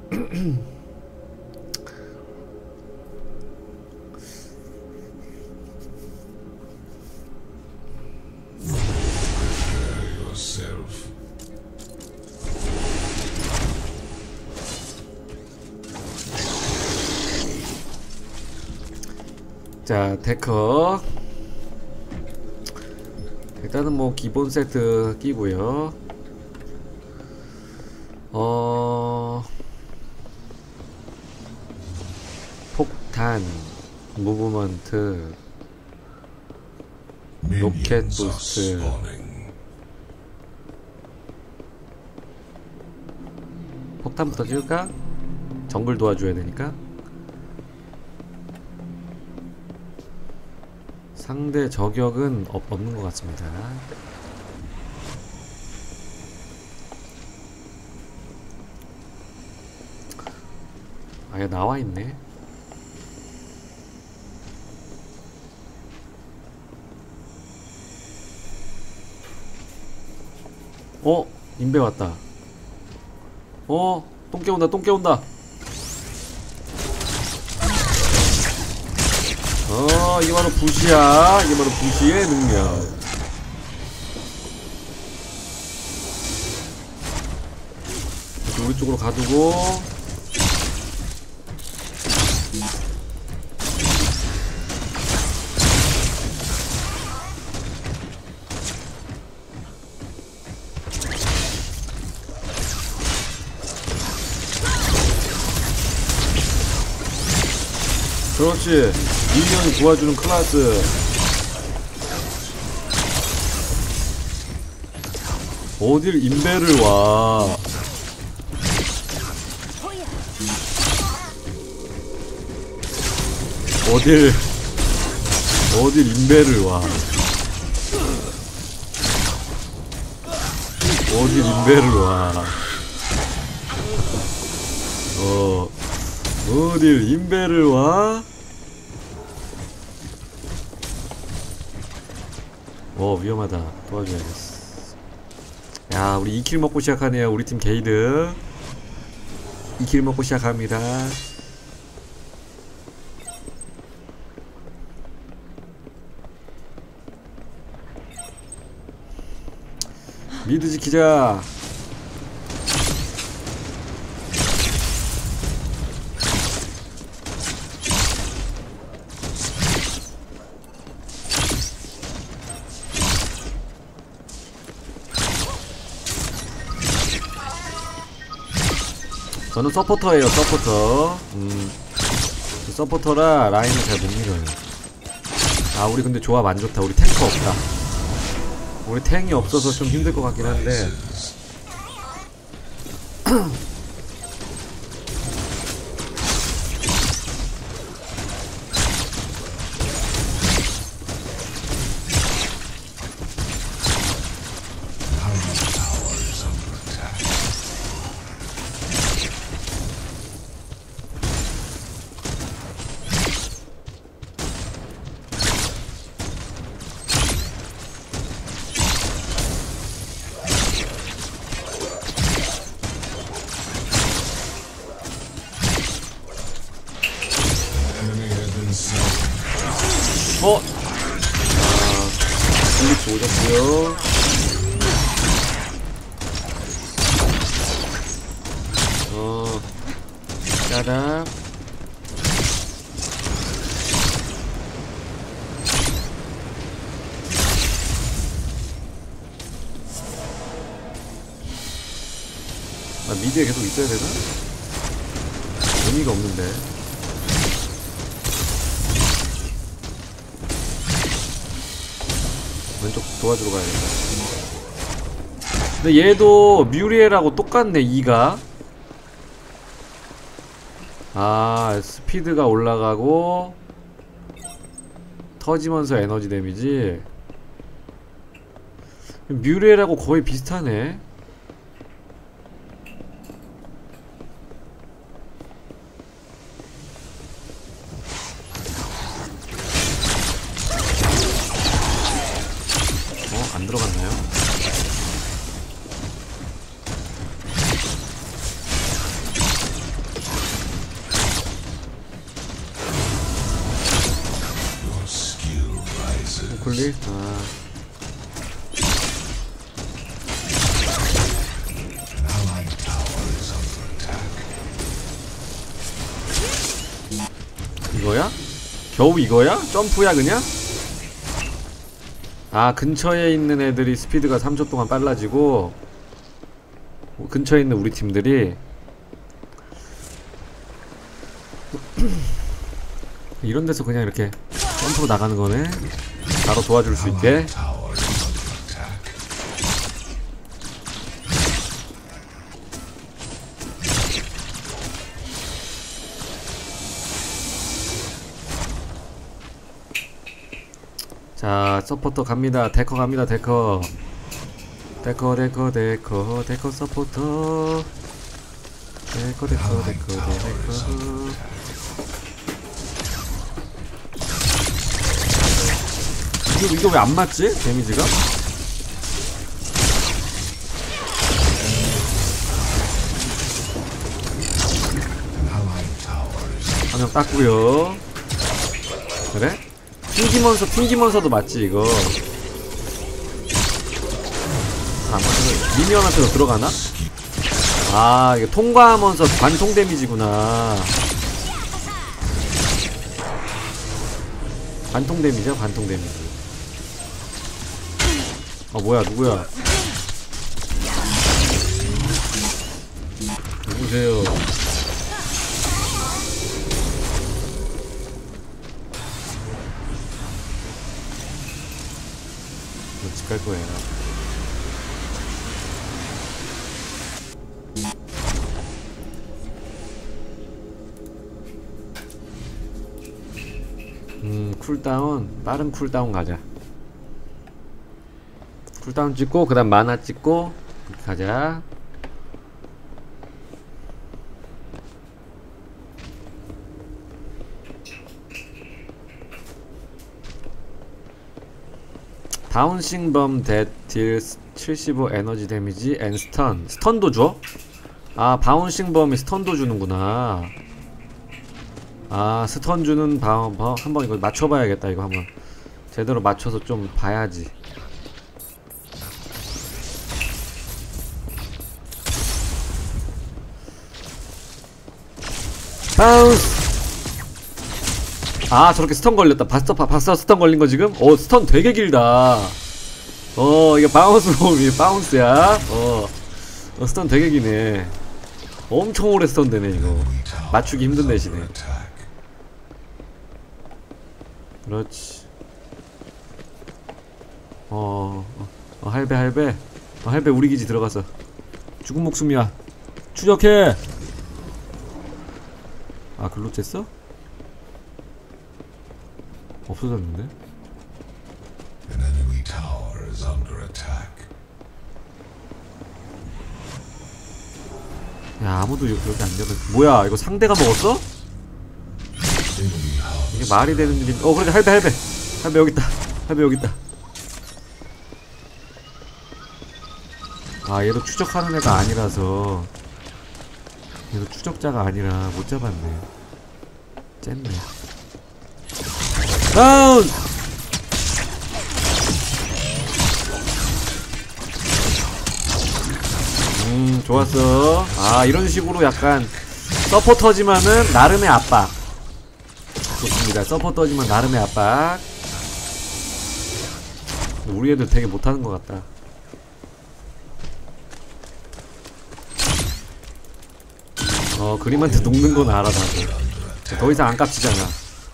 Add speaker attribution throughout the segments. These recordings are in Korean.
Speaker 1: 자, 데커 일단은 뭐 기본 세트 끼고요. 폭탄, 무브먼트, 로켓 부스트, 폭탄부터 찍을까? 정글 도와줘야 되니까. 상대 저격은 없는 것 같습니다. 아예 나와있네. 인베 왔다. 똥 깨운다, 똥 깨운다. 이게 바로 부시야. 이게 바로 부시의 능력. 우리 쪽으로 가두고. 그렇지. 미니언이 도와주는 클라스. 어딜 인베를 와. 어딜 인베를 와. 어딜 인베를 와. 어딜 인베를 와? 위험하다. 도와줘야겠어. 야, 우리 2킬 먹고 시작하네요. 우리 팀 게이드 2킬 먹고 시작합니다. 미드 지키자. 저는 서포터예요. 서포터. 서포터라 라인을 잘 못 밀어요. 아, 우리 근데 조합 안 좋다. 우리 탱커 없다. 우리 탱이 없어서 좀 힘들 것 같긴 한데. 블리츠 오졌고요. 짜라. 미드에 계속 있어야 되나? 의미가 없는데. 왼쪽 도와주러 가야겠다. 근데 얘도 뮤리엘하고 똑같네. 2가 스피드가 올라가고 터지면서 에너지 데미지. 뮤리엘하고 거의 비슷하네. 안 들어갔나요? 멀리? 아. 이거야? 겨우 이거야? 점프야 그냥? 아, 근처에 있는 애들이 스피드가 3초 동안 빨라지고 근처에 있는 우리 팀들이 이런 데서 그냥 이렇게 점프로 나가는 거네. 바로 도와줄 수 있게. 자, 서포터 갑니다. 데커 갑니다. 데커. 데커 서포터. 데커. 이거 왜 안 맞지? 데미지가? 한 명 땄구요. 그래? 튕기면서도 맞지 이거. 안 맞아서 미니언한테도 들어가나? 아, 이게 통과하면서 관통 데미지구나. 관통 데미지야, 관통 데미지. 뭐야, 누구야? 누구세요? 집 갈 거야. 쿨다운, 빠른 쿨다운 가자. 쿨다운 찍고, 그 다음 만화 찍고, 이렇게 가자. 바운싱 범 대 딜스 75 에너지 데미지 앤 스턴도 줘? 아, 바운싱 범이 스턴도 주는구나. 아, 스턴 주는 한번 이거 맞춰봐야겠다. 이거 한번 제대로 맞춰서 좀 봐야지. 바운스! 아, 저렇게 스턴 걸렸다. 봤어? 스턴 걸린 거 지금? 스턴 되게 길다. 이게 바운스야. 스턴 되게 기네. 엄청 오래 스턴 되네, 이거. 맞추기 힘든 대신에. 그렇지. 할배. 할배 우리 기지 들어가서. 죽은 목숨이야. 추적해! 아, 글로 쬐어? 없어졌는데? 야, 아무도 여기 안 열어. 뭐야, 이거 상대가 먹었어? 이게 말이 되는 일이. 그래, 할배 여기 있다. 아, 얘도 추적하는 애가 아니라서. 얘도 추적자가 아니라 못 잡았네. 쨌네. 다운! 좋았어. 아, 이런 식으로 약간 서포터지만은 나름의 압박. 좋습니다. 서포터지만 나름의 압박. 우리 애들 되게 못하는 것 같다. 그림한테 녹는 건 알아, 나도. 더 이상 안 깝치잖아.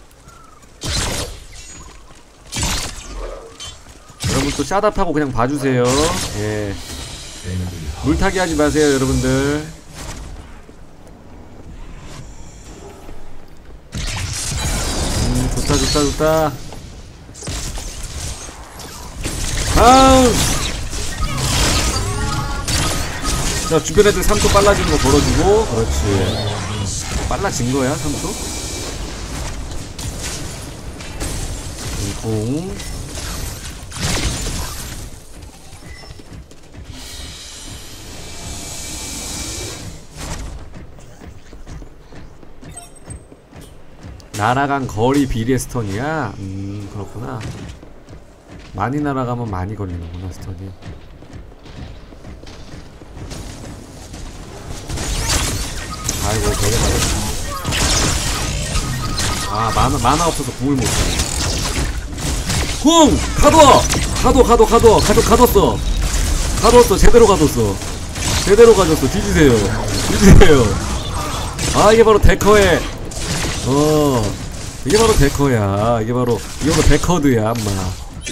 Speaker 1: 여러분 또 샷업하고 그냥 봐주세요. 예. 물타기 하지 마세요, 여러분들. 좋다. 다운! 자, 주변 애들 3초 빨라지는 거 걸어주고. 그렇지. 빨라진 거야, 3초? 공. 날아간 거리 비례 스턴이야? 그렇구나. 많이 날아가면 많이 걸리는구나 스턴이. 아이고 되게 맞았다. 아 만화 없어서 궁을 못 쓰네. 궁! 가뒀어. 제대로 가뒀어. 뒤지세요. 아 이게 바로 데커의 이게 바로 데커야. 이게 바로 데커드야 엄마.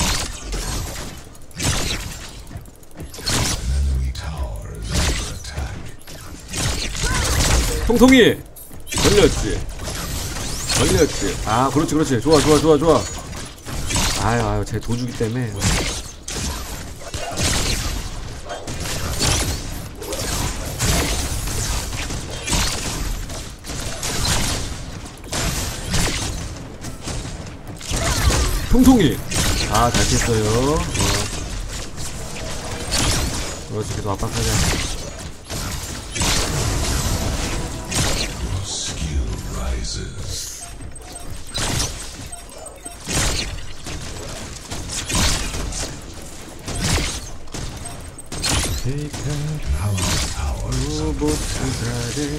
Speaker 1: 통통이 걸렸지. 아 그렇지. 좋아. 아유 쟤 도주기 때문에. 통통이 아 잘 쳤어요. 그렇지 계속 압박하자. 로봇 수사대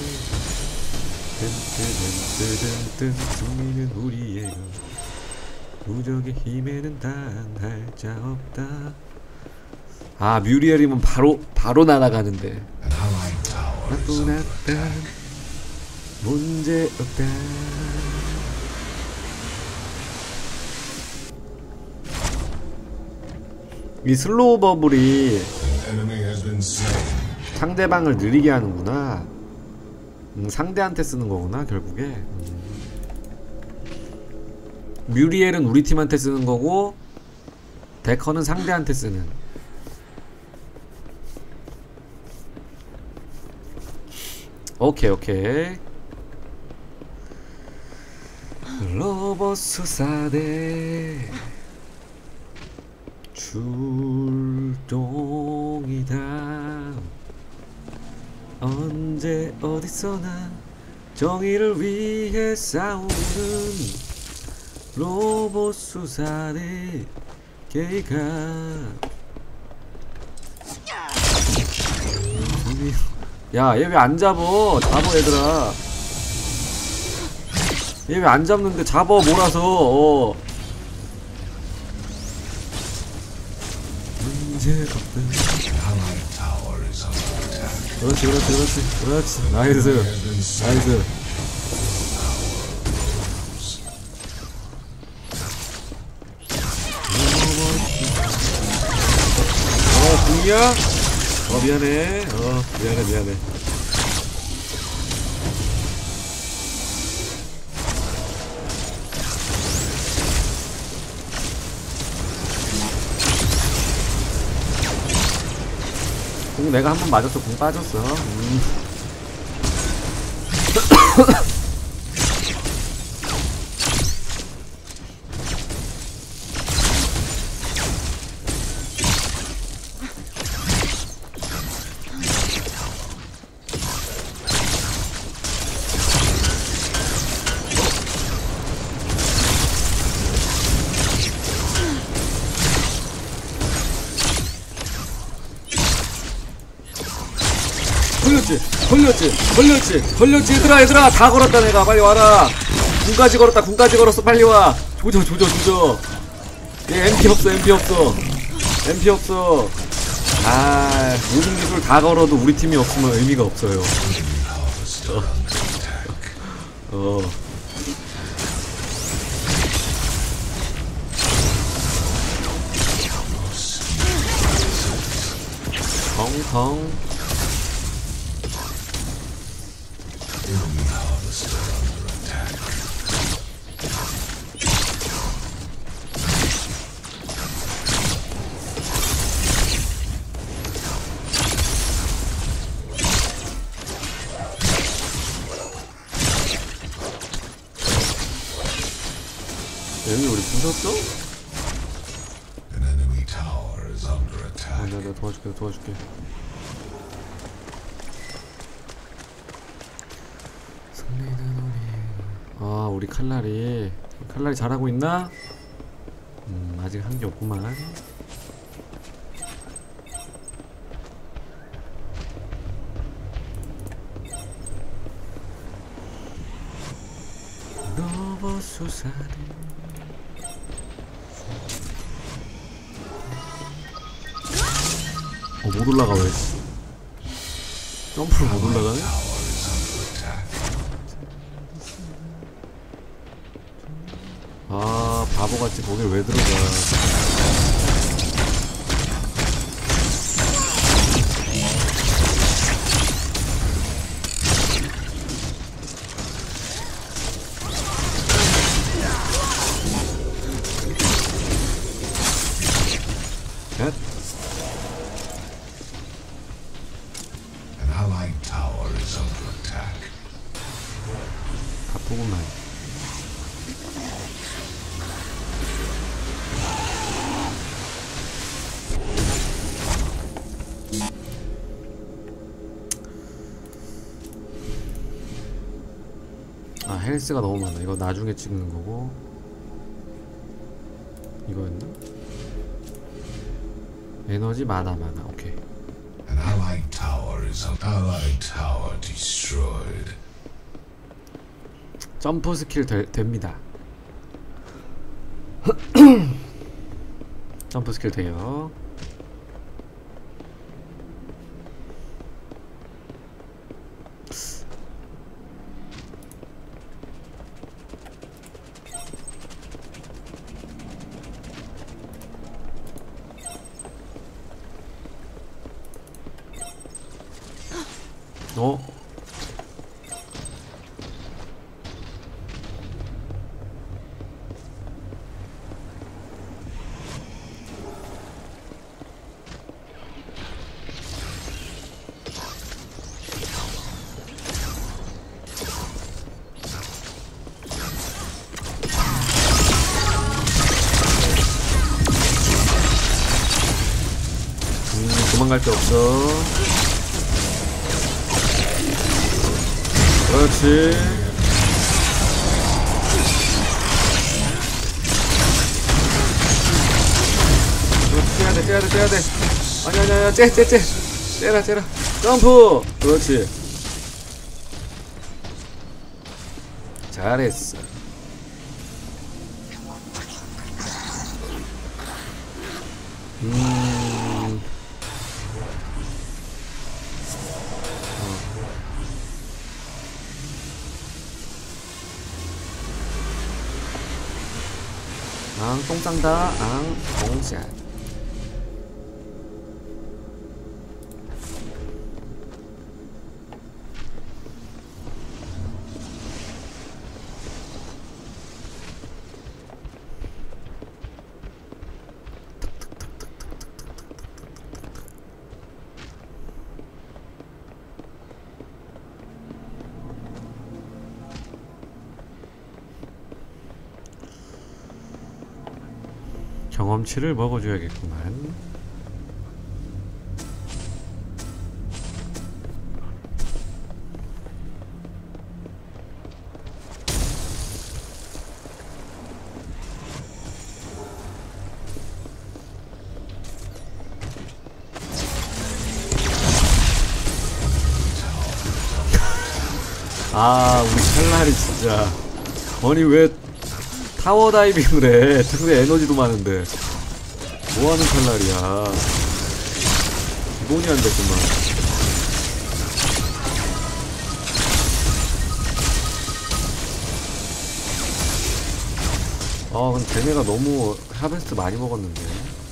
Speaker 1: 뜬 승리는 우리의 무적의 힘에는 당할 자 없다. 아 뮤리엘이면 바로 날아가는데. 나쁘났다 문제 없다. 이 슬로우 버블이 상대방을 느리게 하는구나. 상대한테 쓰는 거구나 결국에. 뮤리엘은 우리 팀한테 쓰는 거고 데커는 상대한테 쓰는. 오케이. 로봇 수사대 출동이다. 언제 어디서나 정의를 위해 싸우는 로봇 수사대 개가. 야 얘 왜 안 잡어? 잡어 얘들아. 얘 왜 안 잡는데 잡어 몰아서. 문제 없다. 그렇지. 나이스. 궁이야? 미안해. 미안해. 궁 내가 한 번 맞았어. 궁 빠졌어. 걸렸지 얘들아 다 걸었다. 내가 빨리 와라. 궁까지 걸었어. 빨리 와. 조져. 얘 MP 없어. 아 모든 기술 다 걸어도 우리 팀이 없으면 의미가 없어요. 텅텅. 여기 우리 부쉈어? 내가 도와줄게. 우리 칼날이 잘하고 있나? 아직 아직 한 게 없구만. 너버 수사를 못 올라가. 왜 점프를 못 올라가네? 아, 바보같이 거길 왜 들어가. 넷. 아프구만. 아, 헬스가 너무 많아. 이거 나중에 찍는 거고. 이거였나? 에너지 많아. 오케이.
Speaker 2: An allied tower destroyed.
Speaker 1: 점프 스킬 됩니다. 점프 스킬 돼요. 어? 도망갈 데 없어. 그렇지. 째야 돼. 아니야. 째라. 점프! 그렇지. 잘했어. 똥 싼다. 똥샷. 경험치를 먹어줘야겠구만. 아, 우리 찰나리 진짜. 아니 왜 타워 다이빙을 해? 상대 에너지도 많은데 뭐하는 칼날이야. 기본이 안 됐구만. 아, 근데 걔네가 너무 하베스트 많이 먹었는데.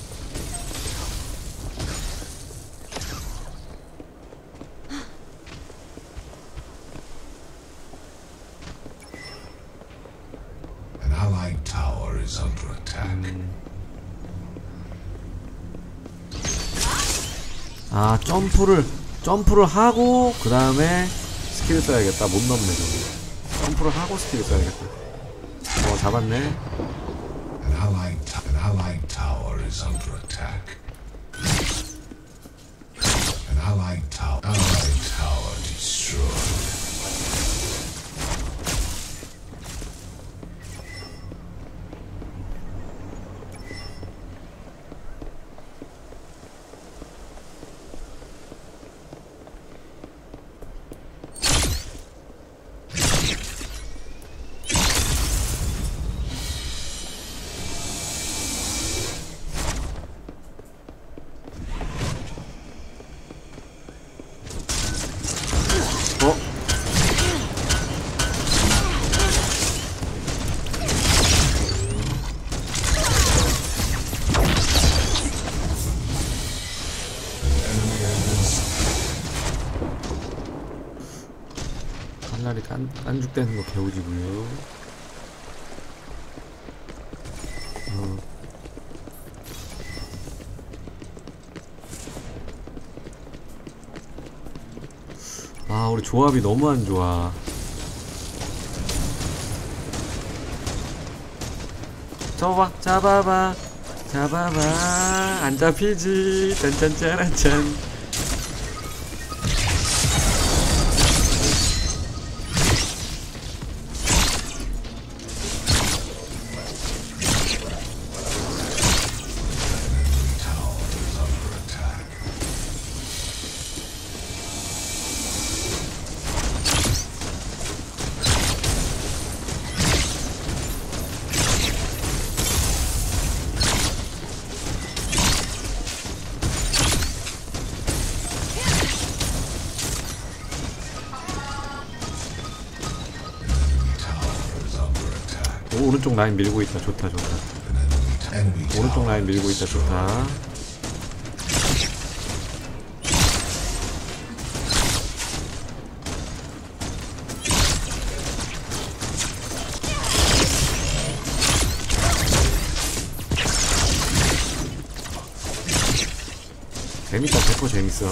Speaker 1: 아, 점프를 하고 그 다음에 스킬을 써야겠다. 못 넘네 저거. 점프를 하고 스킬을 써야겠다. 잡았네.
Speaker 2: An allied tower is under attack. An allied tower destroyed.
Speaker 1: 헬라리 깐죽대는 거 개우지고요. 아, 우리 조합이 너무 안 좋아. 잡아봐. 안 잡히지. 짠짠짜라짠. 오, 오른쪽 라인 밀고 있다. 좋다. 오른쪽 라인 밀고 있다. 좋다. 재밌다. 100% 재밌어.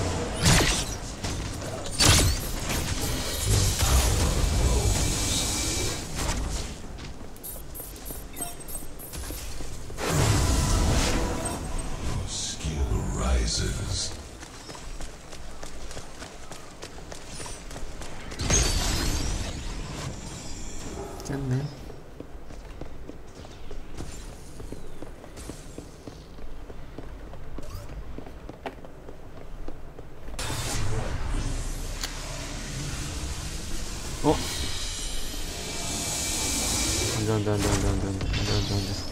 Speaker 1: 짰네. 어? 안돼.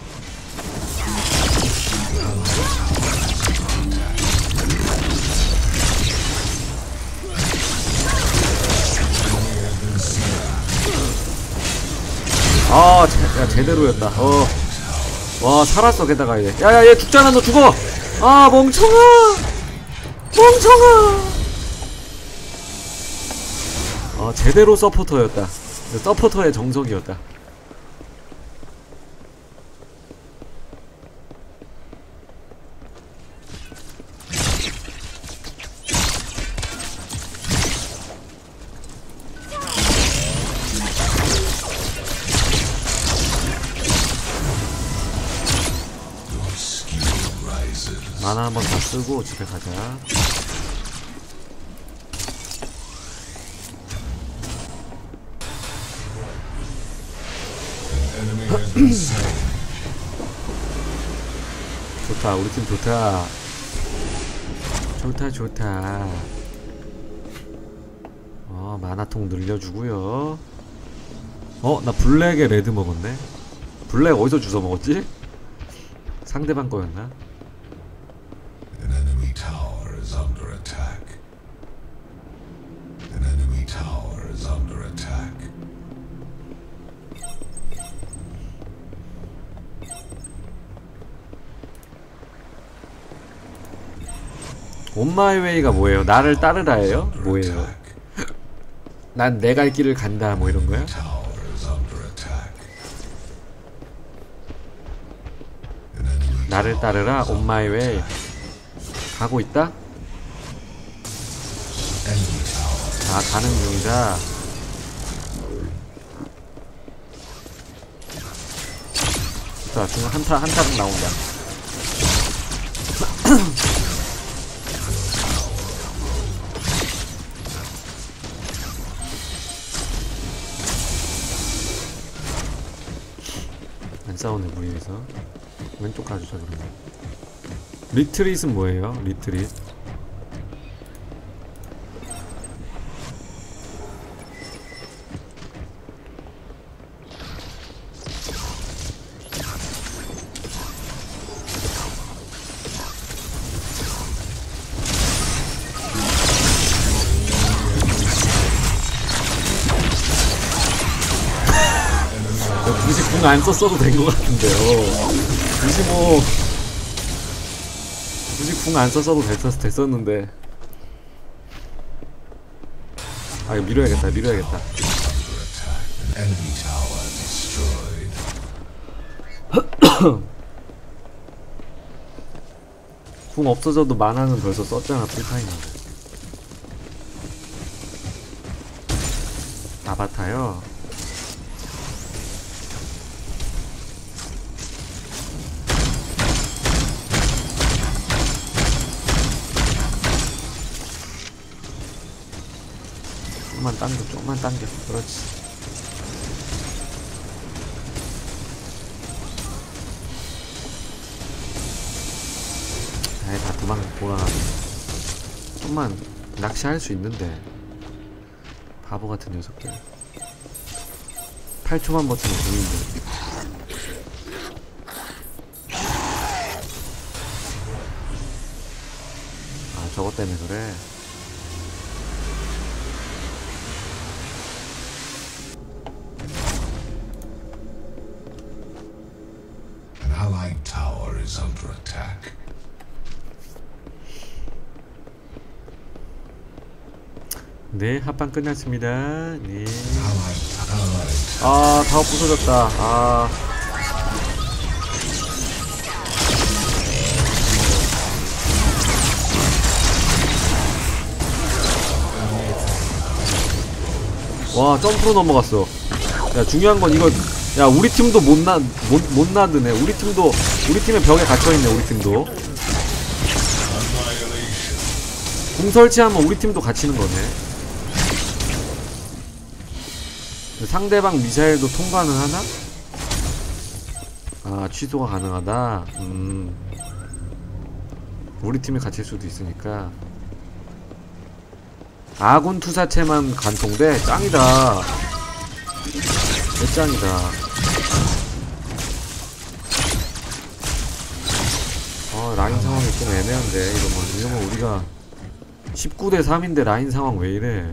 Speaker 1: 아, 야, 제대로였다. 와, 살았어. 게다가 얘. 야야, 얘 죽잖아. 너 죽어. 아, 멍청아. 제대로 서포터였다. 서포터의 정석이었다. 만화 한번 다 쓰고 집에 가자. 좋다. 우리 팀 좋다. 만화통 늘려주고요. 나 블랙에 레드 먹었네. 블랙 어디서 주워 먹었지? 상대방 거였나?
Speaker 2: An enemy tower is under attack. An enemy tower is under attack.
Speaker 1: On my way가 뭐예요? 나를 따르라예요? 뭐예요? 난 내 갈 길을 간다 뭐 이런 거야? 나를 따르라. On my way. 가고 있다? 아, 가는 중이다. 자, 지금 한타는 나온다. 안 싸우네, 무리해서. 왼쪽 가주자, 그러면. 리트릿은 뭐예요? 리트릿. 굳이 궁 안 썼어도 된 것 같은데요. 굳이 궁 안 썼어도 됐었는데. 아 이거 밀어야겠다 밀어야겠다.
Speaker 2: Enemy tower destroyed.
Speaker 1: 궁 없어져도 만화는 벌써 썼잖아 풀타임인데. 아바타요? 조금만 당겨 조금만 당겨. 그렇지. 아이 다 돌아가네. 좀만 낚시할 수 있는데 바보 같은 녀석들. 8초만 버티면 죽는데. 아 저것 때문에 그래.
Speaker 2: An allied tower is under attack.
Speaker 1: 네, 합방 끝났습니다. 네.
Speaker 2: Allied
Speaker 1: 아, 타워 부서졌다. 아. 와, 점프로 넘어갔어. 야, 중요한 건 이거, 야, 우리 팀도 못 나드네. 우리 팀의 벽에 갇혀있네, 우리 팀도. 궁 설치하면 우리 팀도 갇히는 거네. 상대방 미사일도 통과는 하나? 아, 취소가 가능하다? 우리 팀이 갇힐 수도 있으니까. 아군 투사체만 관통돼? 짱이다. 개짱이다. 라인 상황이 좀 애매한데, 이러면 우리가 19대 3인데 라인 상황 왜 이래?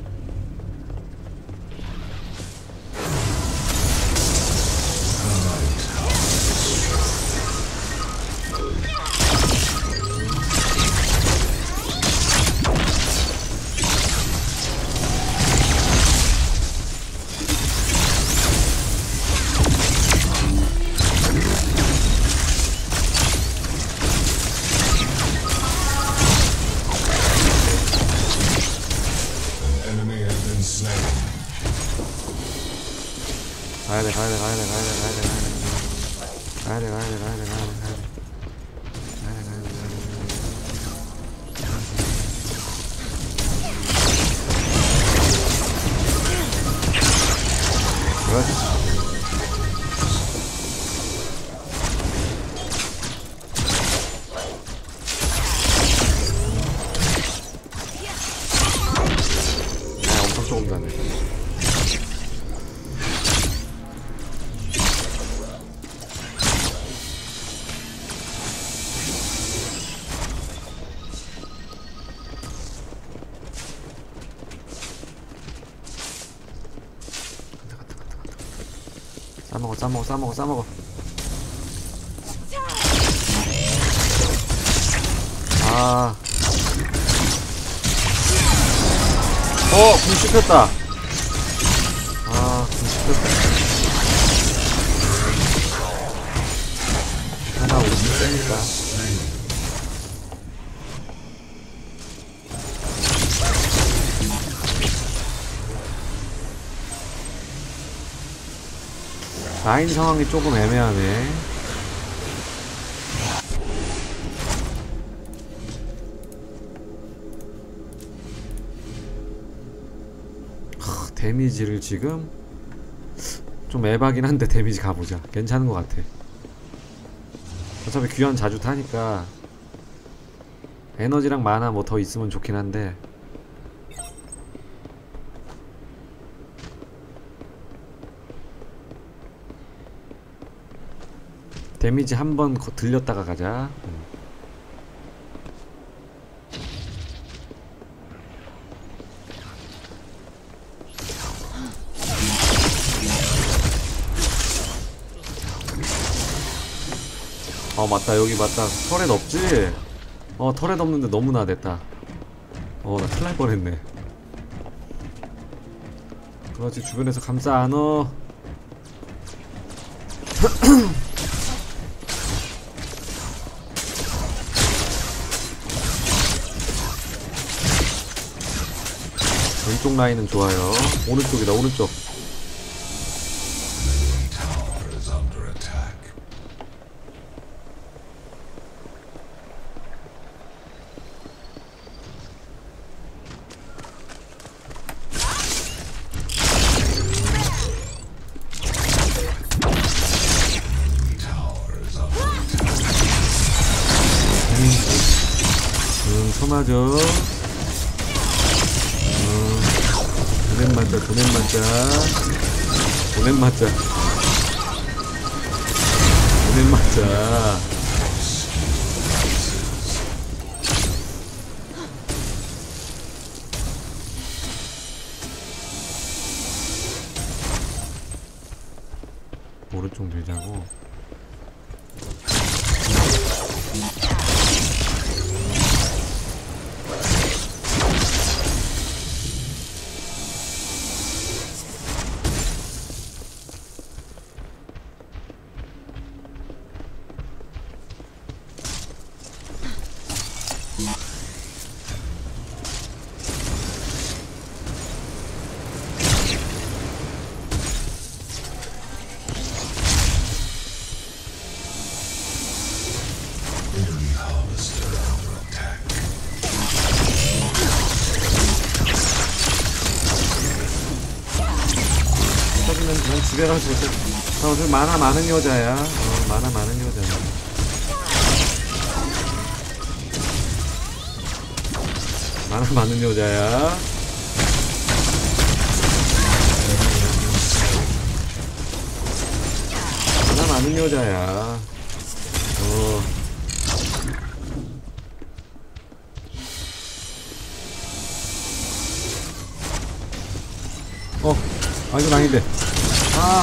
Speaker 1: 엄청 조금 가네. 싸먹어. 아. 궁 씹혔다. 궁 씹혔다. 하나 우리 세니까. 라인 상황이 조금 애매하네. 데미지를 지금 좀 에바긴 한데 데미지 가보자. 괜찮은 것 같아. 어차피 귀환 자주 타니까 에너지랑 마나 뭐 더 있으면 좋긴 한데. 데미지 한번 들렸다가 가자. 맞다. 여기 맞다. 터렛 없지? 터렛 없는데 너무 나댔다. 나 큰일 날 뻔했네. 그렇지, 주변에서 감싸 안어. 왼쪽 라인은 좋아요. 오른쪽이다, 오른쪽.
Speaker 2: Tower is under attack. Tower is under attack.
Speaker 1: 쳐맞어. 도넷 맞자, 도넷 맞자. 도넷 맞자. 도넷 맞자. 오른쪽 밀자고.
Speaker 2: Enemy harvester under attack.
Speaker 1: 터지면 그냥 집에 가서 저 요즘 만화 많은 여자야. 만화 많은 여자야. 만화 많은 여자야. 만화 많은 여자야. 아, 이건 아닌데. 아.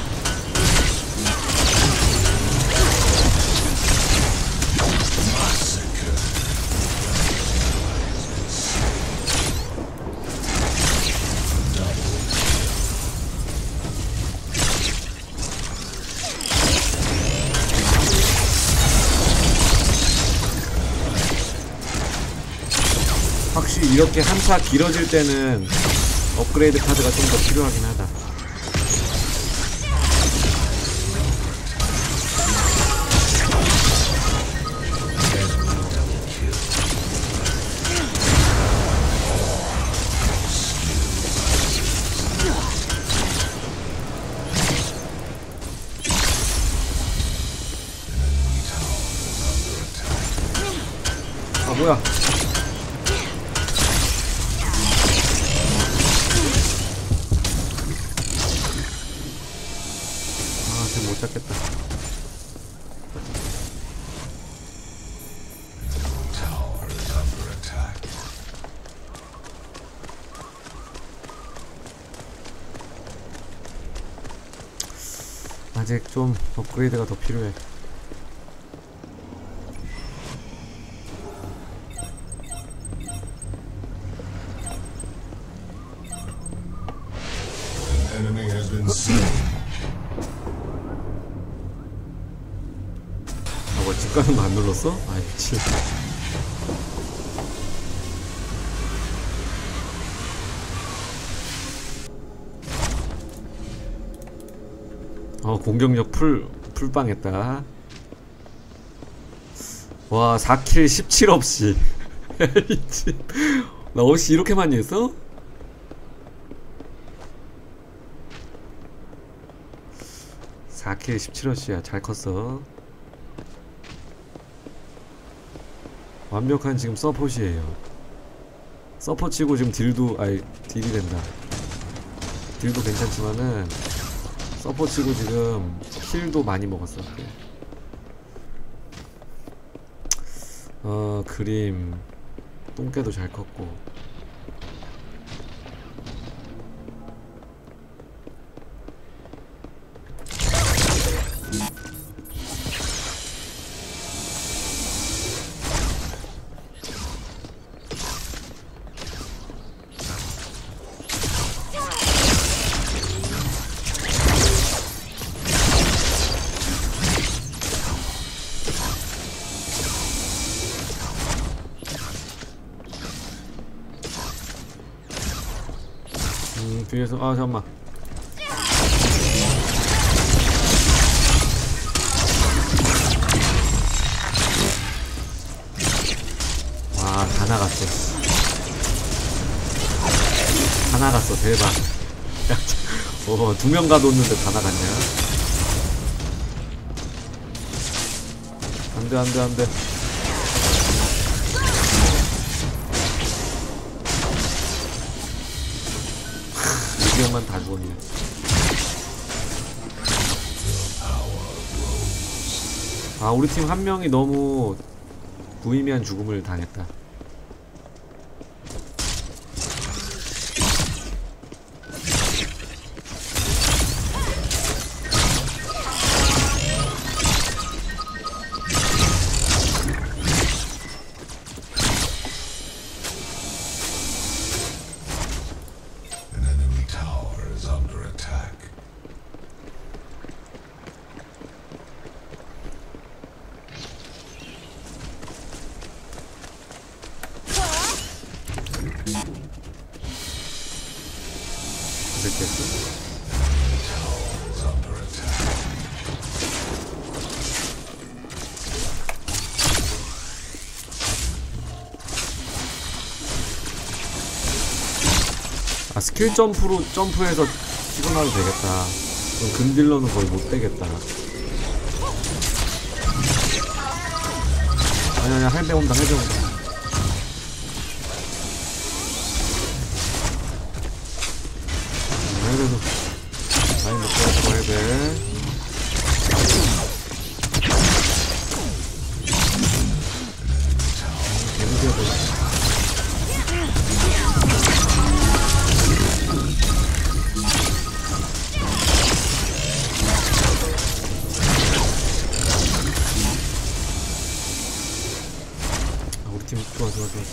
Speaker 1: 확실히 이렇게 한타 길어질 때는 업그레이드 카드가 좀 더 필요하긴 하다. 아, 뭐야. 못 잡겠다.
Speaker 2: Tower is under attack.
Speaker 1: 아직 좀 업그레이드가 더 필요해.
Speaker 2: An enemy has been slain.
Speaker 1: 뭐 집 가는 거 안 눌렀어? 아이 미친. 공격력 풀빵했다. 와, 4킬 17 없이. 미친. 나 없이 이렇게 많이 했어? (4킬 17어시야) 잘 컸어. 완벽한 지금 서폿이에요. 서폿치고 지금 딜도 딜이 된다. 딜도 괜찮지만은 서폿치고 지금 킬도 많이 먹었어. 그림 똥개도 잘 컸고. 뒤에서 아 잠깐만. 와, 다 나갔어. 다 나갔어. 대박. 오, 2명 가뒀는데 다 나갔냐? 안돼 안돼 안돼. 명만 다 죽었네. 아, 우리 팀 한 명이 너무 무의미한 죽음을 당했다. 아, 스킬 점프로 점프해서 치고 나도 되겠다. 그럼 근딜러는 거의 못 되겠다. 아니 할배 온다. 할배 온다. 그래도 많이 못 잡았어. 할배 개무지가 되겠다. 좋아 좋아 좋아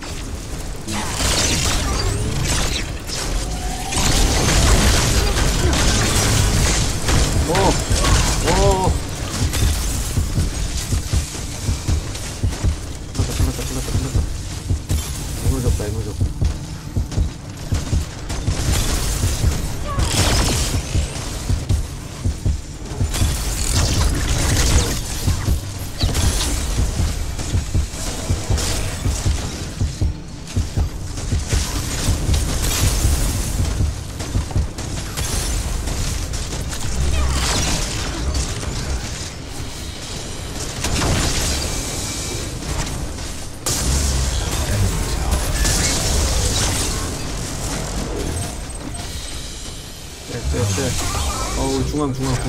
Speaker 1: 좋아. 오! 끝났다. 에너졌다. 어우, 중앙.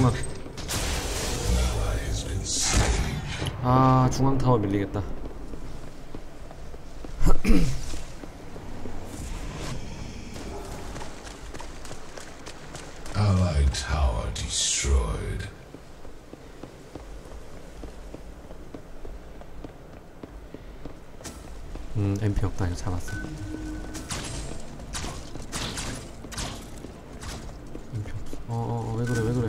Speaker 1: 아, 중앙 타워 밀리겠다.
Speaker 2: Allied tower destroyed.
Speaker 1: MP 없다. 이거 잡았어. MP 없어. 왜 그래.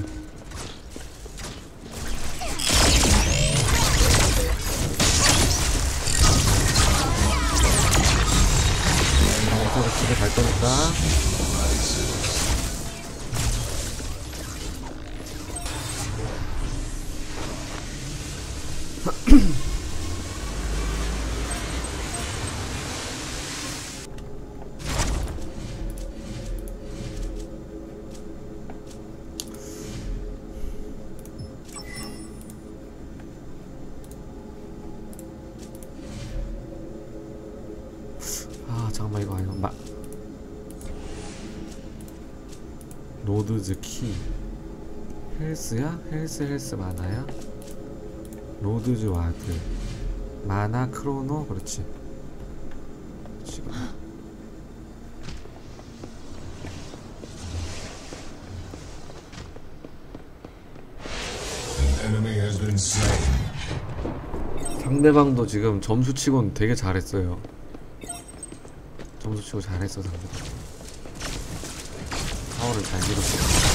Speaker 1: 집에 갈 거니까. 아, 잠깐만, 이거 아니야. 로드즈 키. 헬스야? 헬스 마나야? 로드즈 와드. 마나 크로노. 그렇지. 지금. 상대방도 지금 점수치곤 되게 잘했어요. 점수치고 잘했어. 상대방 타워를 잘 밀었어.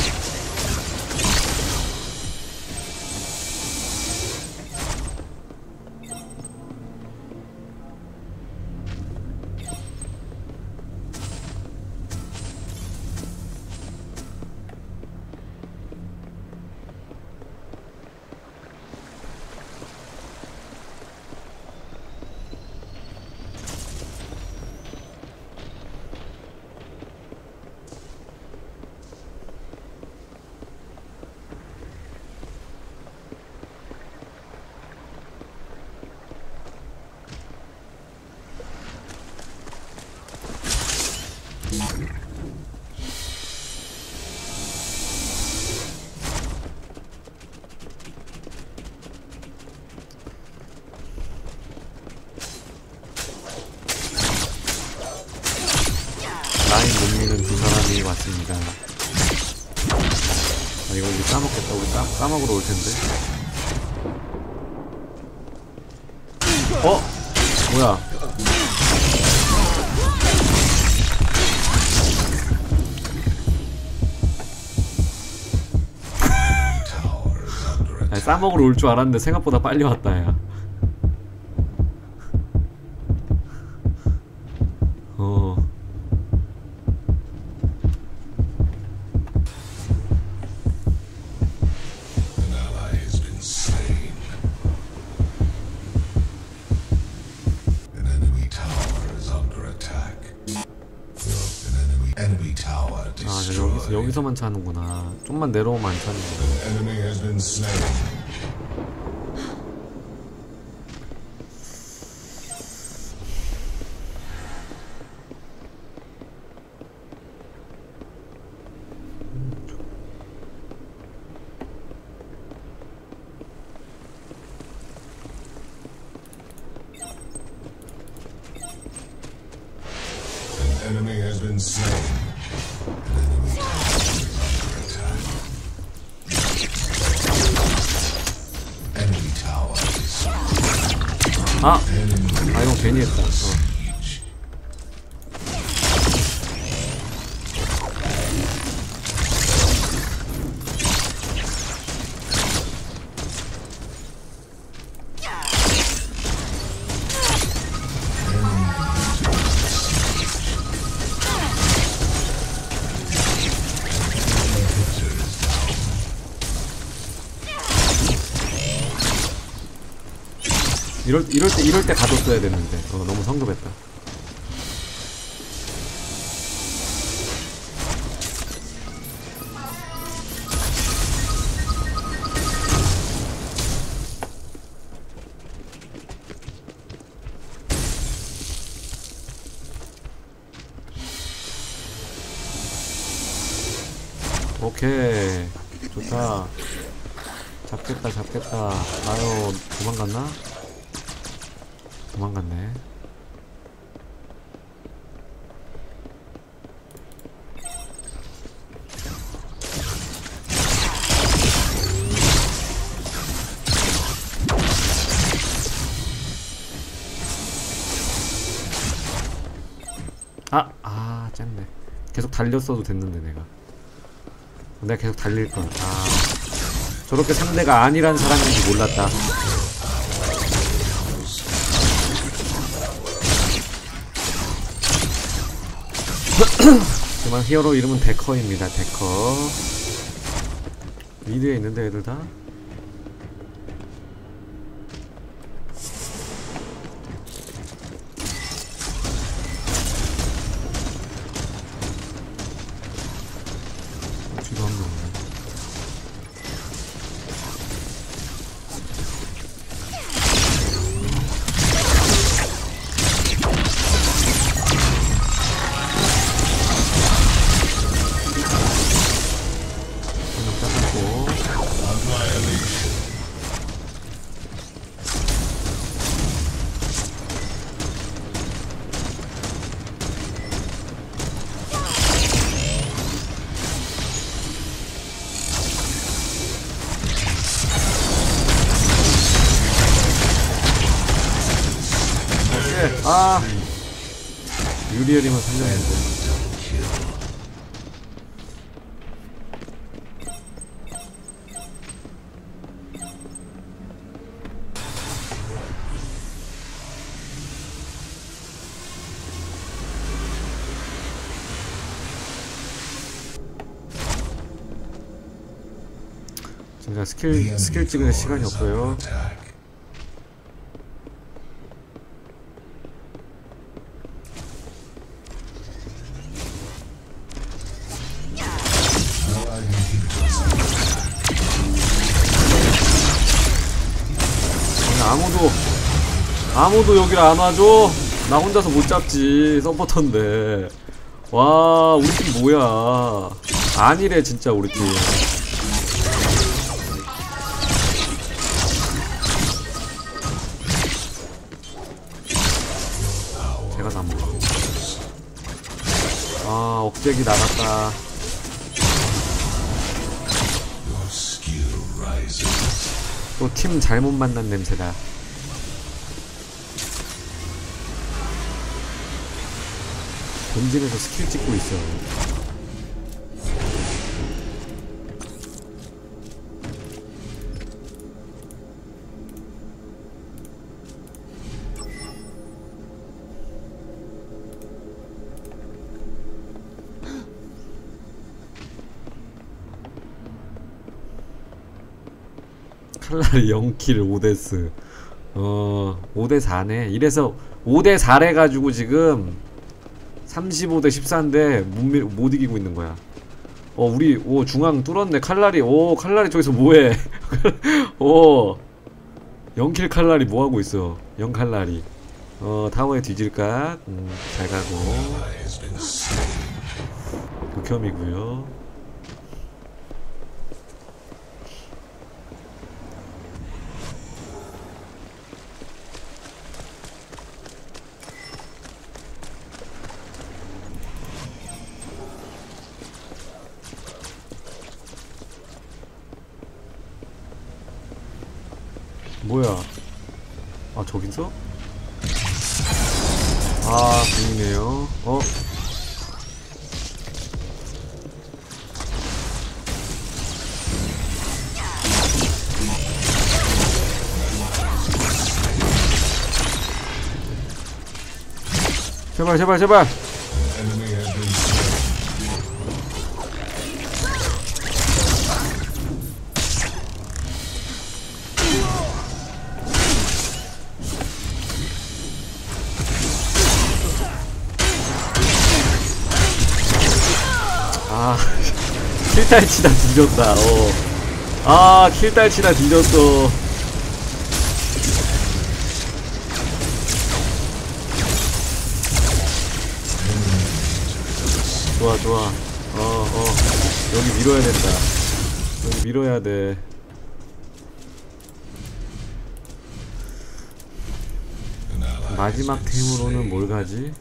Speaker 1: 라인 못 미는 두 사람이 왔습니다. 아, 이거 이제 까먹겠다. 우리 까먹으러 올 텐데. 뭐야? 아니, 싸먹으러 올 줄 알았는데 생각보다 빨리 왔다, 야. 여기서만 차는구나. 좀만 내려오면 안 차는 거야. 이거 괜히 했다. 이럴 때 가뒀어야 됐는데. 너무 성급했다. 오케이. 좋다. 잡겠다. 아유, 도망갔나? 도망갔네. 쨌네. 계속 달렸어도 됐는데 내가 계속 달릴걸. 저렇게 상대가 아니란 사람인지 몰랐다. 그만 히어로 이름은 데커입니다. 데커. 미드에 있는데 애들 다? 뒤도 한 명 없네. 유리엘이면 살렸는데. 제가 스킬 찍을 시간이 없어요. 아무도 여기를 안 와줘. 나 혼자서 못 잡지. 서포터인데. 와 우리 팀 뭐야. 아니래 진짜 우리 팀. 제가 다 먹어. 아 억제기 나갔다. 또 팀 잘못 만난 냄새다. 본진에서 스킬 찍고 있어. 칼날이 0킬 5데스. 5대4네. 이래서 5대4래 가지고 지금 35대 14인데 못 이기고 있는 거야. 우리 중앙 뚫었네. 칼날이. 칼날이 저기서 뭐해. 0킬 칼날이 뭐하고 있어. 0칼날이. 타워에 뒤질까? 잘 가고. 극혐이고요. 뭐야? 아 저기 있어? 아 보이네요. 제발 제발 제발. 킬딸치다 뒤졌다. 킬딸치다 뒤졌어. 좋아 좋아. 여기 밀어야 된다. 여기 밀어야 돼. 마지막 템으로는 뭘 가지?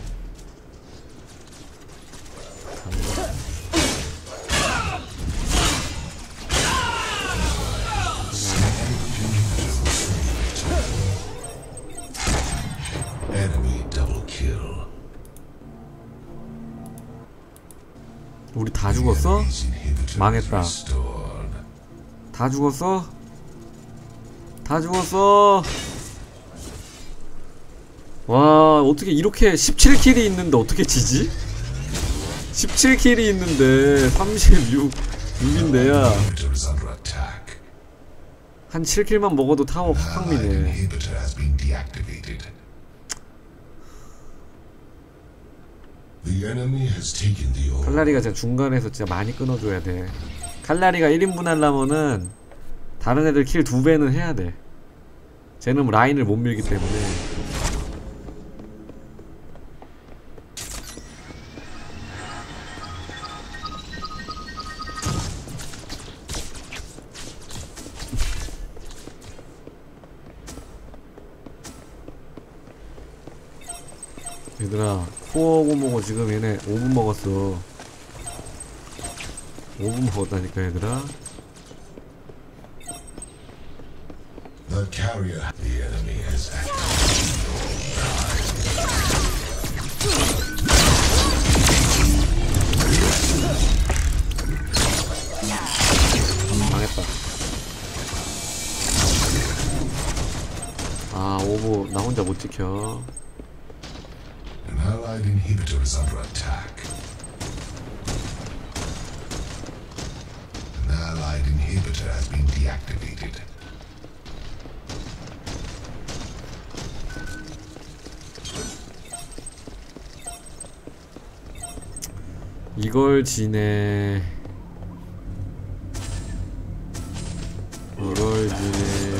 Speaker 1: 우리 다 죽었어? 망했다. 다 죽었어? 다 죽었어. 와 어떻게 이렇게 17킬이 있는데 어떻게 지지? 17킬이 있는데 36인데야 한 7킬만 먹어도 타워 확 미네. 칼라리가 진짜 중간에서 진짜 많이 끊어줘야 돼. 칼라리가 1인분 하려면은 다른 애들 킬 2배는 해야 돼. 쟤는 라인을 못 밀기 때문에. 얘들아 코어고 뭐고 지금 얘네 5분 먹었어. 5분 먹었다니까 얘들아. The carrier, the enemy has 망했다. 오버 나 혼자 못 지켜. An allied inhibitor is under attack. An allied inhibitor has been deactivated. 이걸 지네. 이걸 지네.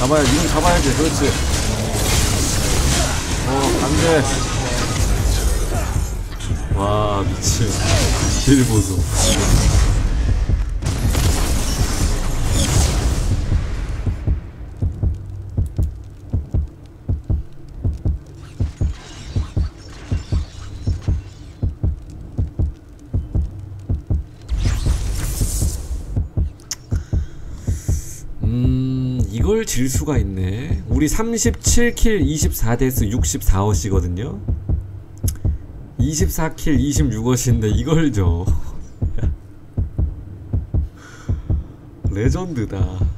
Speaker 1: 잡아야지. 이건 잡아야지. 그렇지. 안돼. 와, 미친. 딜 보소. 이걸 질 수가 있네. 우리 37킬 24데스 64어시거든요 24킬 26어시인데 이걸 줘. 레전드다.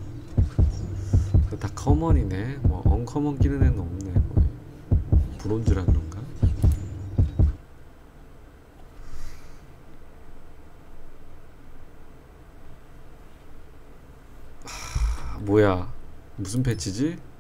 Speaker 1: 다 커먼이네. 뭐 언커먼 끼는 애는 없네. 거의. 브론즈라 그런가? 뭐야, 무슨 패치지?